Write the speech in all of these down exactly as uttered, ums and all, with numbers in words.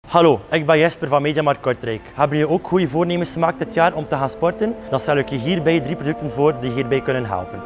Hallo, ik ben Jesper van Mediamarkt Kortrijk. Hebben jullie ook goede voornemens gemaakt dit jaar om te gaan sporten? Dan stel ik je hierbij drie producten voor die hierbij kunnen helpen.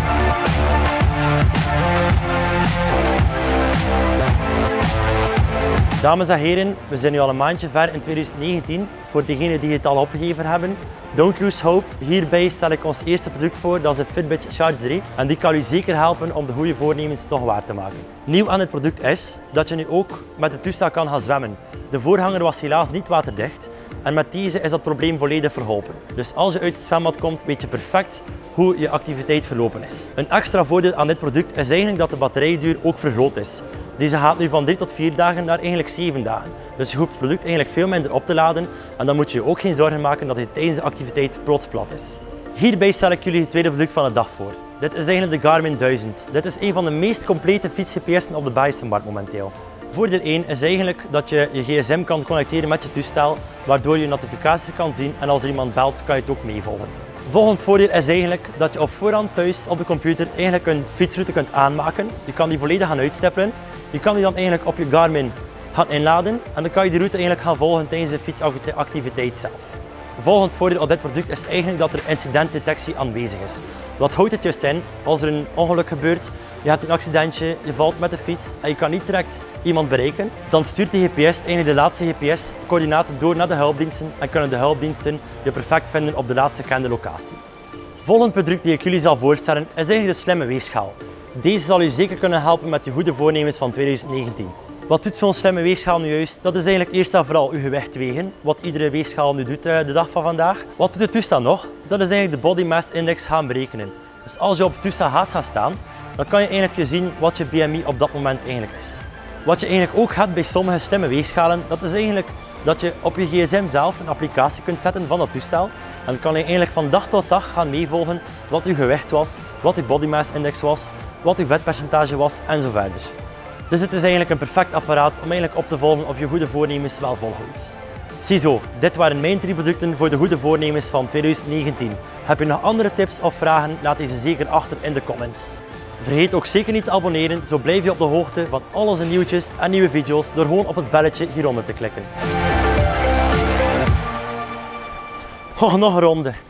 Dames en heren, we zijn nu al een maandje ver in twintig negentien. Voor degenen die het al opgegeven hebben, don't lose hope. Hierbij stel ik ons eerste product voor, dat is de Fitbit Charge drie. En die kan u zeker helpen om de goede voornemens toch waar te maken. Nieuw aan het product is dat je nu ook met het toestel kan gaan zwemmen. De voorganger was helaas niet waterdicht en met deze is dat probleem volledig verholpen. Dus als je uit het zwembad komt, weet je perfect hoe je activiteit verlopen is. Een extra voordeel aan dit product is eigenlijk dat de batterijduur ook vergroot is. Deze gaat nu van drie tot vier dagen naar eigenlijk zeven dagen. Dus je hoeft het product eigenlijk veel minder op te laden en dan moet je je ook geen zorgen maken dat hij tijdens de activiteit plots plat is. Hierbij stel ik jullie het tweede product van de dag voor. Dit is eigenlijk de Garmin duizend. Dit is een van de meest complete fiets-G P S'en op de Belgische markt momenteel. Voordeel één is eigenlijk dat je je gsm kan connecteren met je toestel, waardoor je notificaties kan zien en als er iemand belt kan je het ook meevolgen. Volgend voordeel is eigenlijk dat je op voorhand thuis op de computer eigenlijk een fietsroute kunt aanmaken. Je kan die volledig gaan uitstippelen. Je kan die dan eigenlijk op je Garmin gaan inladen en dan kan je die route eigenlijk gaan volgen tijdens de fietsactiviteit zelf. Volgend voordeel op dit product is eigenlijk dat er incidentdetectie aanwezig is. Wat houdt het juist in? Als er een ongeluk gebeurt, je hebt een accidentje, je valt met de fiets en je kan niet direct iemand bereiken, dan stuurt de G P S eigenlijk de laatste G P S-coördinaten door naar de hulpdiensten en kunnen de hulpdiensten je perfect vinden op de laatste gekende locatie. Volgend product die ik jullie zal voorstellen is eigenlijk de slimme weegschaal. Deze zal u zeker kunnen helpen met je goede voornemens van twintig negentien. Wat doet zo'n slimme weegschaal nu juist? Dat is eigenlijk eerst en vooral uw gewicht wegen, wat iedere weegschaal nu doet de dag van vandaag. Wat doet het toestel nog? Dat is eigenlijk de Body Mass Index gaan berekenen. Dus als je op het toestel gaat gaan staan, dan kan je eigenlijk zien wat je B M I op dat moment eigenlijk is. Wat je eigenlijk ook hebt bij sommige slimme weegschalen, dat is eigenlijk dat je op je gsm zelf een applicatie kunt zetten van dat toestel. En dan kan je eigenlijk van dag tot dag gaan meevolgen wat je gewicht was, wat je Body Mass Index was, wat je vetpercentage was en zo verder. Dus het is eigenlijk een perfect apparaat om eigenlijk op te volgen of je goede voornemens wel volhoudt. Ziezo, dit waren mijn drie producten voor de goede voornemens van twintig negentien. Heb je nog andere tips of vragen? Laat deze zeker achter in de comments. Vergeet ook zeker niet te abonneren, zo blijf je op de hoogte van al onze nieuwtjes en nieuwe video's door gewoon op het belletje hieronder te klikken. Oh, nog een ronde.